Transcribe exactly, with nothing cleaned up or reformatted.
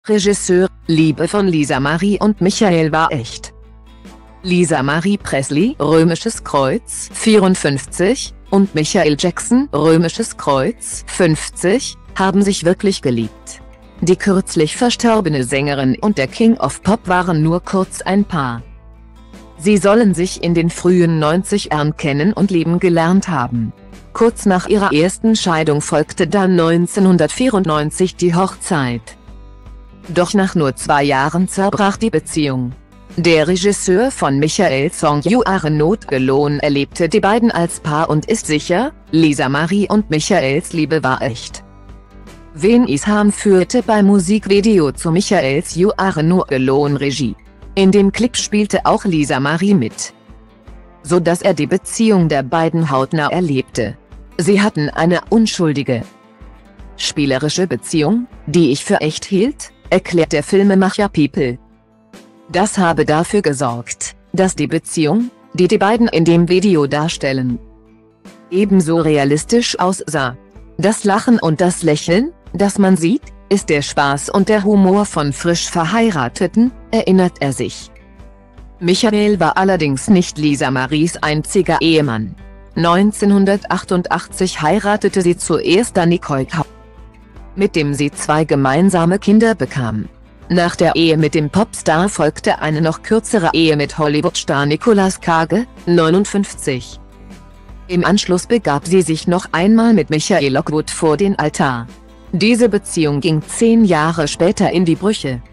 Regisseur: Liebe von Lisa Marie und Michael war echt. Lisa Marie Presley (römisches Kreuz vierundfünfzig) und Michael Jackson (römisches Kreuz fünfzig) haben sich wirklich geliebt. Die kürzlich verstorbene Sängerin und der King of Pop waren nur kurz ein Paar. Sie sollen sich in den frühen neunzigern kennen und lieben gelernt haben. Kurz nach ihrer ersten Scheidung folgte dann neunzehnhundertvierundneunzig die Hochzeit. Doch nach nur zwei Jahren zerbrach die Beziehung. Der Regisseur von Michaels Song You Are Not Alone erlebte die beiden als Paar und ist sicher, Lisa Marie und Michaels Liebe war echt. Wayne Isham führte beim Musikvideo zu Michaels You Are Not Alone Regie. In dem Clip spielte auch Lisa Marie mit, so dass er die Beziehung der beiden hautnah erlebte. Sie hatten eine unschuldige, spielerische Beziehung, die ich für echt hielt, erklärt der Filmemacher People. Das habe dafür gesorgt, dass die Beziehung, die die beiden in dem Video darstellen, ebenso realistisch aussah. Das Lachen und das Lächeln, das man sieht, ist der Spaß und der Humor von frisch Verheirateten, erinnert er sich. Michael war allerdings nicht Lisa Maries einziger Ehemann. neunzehnhundertachtundachtzig heiratete sie zuerst Danny Koyka, mit dem sie zwei gemeinsame Kinder bekam. Nach der Ehe mit dem Popstar folgte eine noch kürzere Ehe mit Hollywood-Star Nicolas Cage, neunundfünfzig. Im Anschluss begab sie sich noch einmal mit Michael Lockwood vor den Altar. Diese Beziehung ging zehn Jahre später in die Brüche.